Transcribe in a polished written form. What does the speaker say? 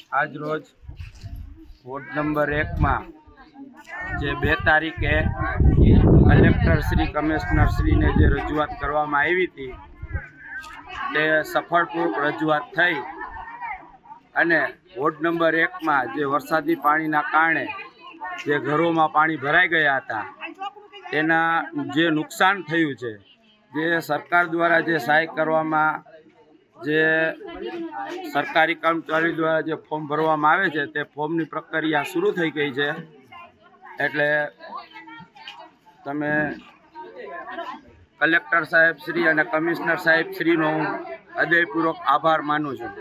આજ રોજ ward number 1 માં જે 2 તારીખે કલેક્ટર શ્રી કમિશનર શ્રીને જે રજૂઆત કરવામાં આવી હતી તે સફળપૂર્વક રજૂઆત થઈ અને વોર્ડ નંબર 1 માં જે વરસાદી પાણીના કારણે જે ઘરોમાં પાણી ભરાઈ ગયા હતા તેના જે નુકસાન થયું છે, જે સરકાર દ્વારા જે સહાય કરવામાં જે સરકારી કર્મચારી દ્વારા જે ફોર્મ ભરવામાં આવે છે તે ફોર્મની પ્રક્રિયા શરૂ થઈ ગઈ છે। એટલે તમે કલેક્ટર સાહેબ શ્રી અને કમિશનર સાહેબ શ્રીનો હું હૃદયપૂર્વક આભાર માનું છું।